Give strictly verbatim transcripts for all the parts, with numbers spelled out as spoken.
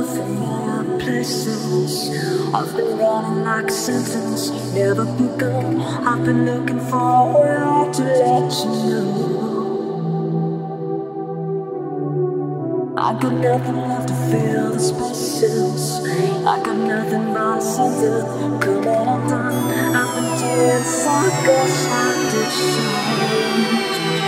familiar places. I've been running like a sentence, never begun. I've been looking for a way to let you know I got nothing left to fill the spaces. I got nothing but something coming undone. I've been doing circles like this song.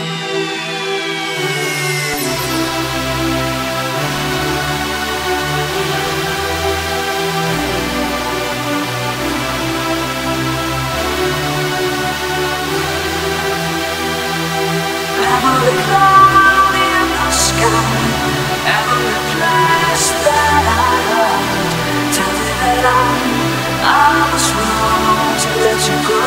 Every cloud in the sky, every place that I loved, tell me that I, I was wrong to let you go.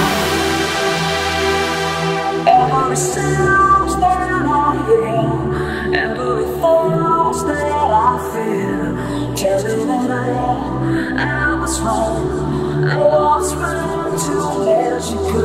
Every sound that I hear, every thought that I feel, tell me that I, I was wrong, I was wrong to let you go.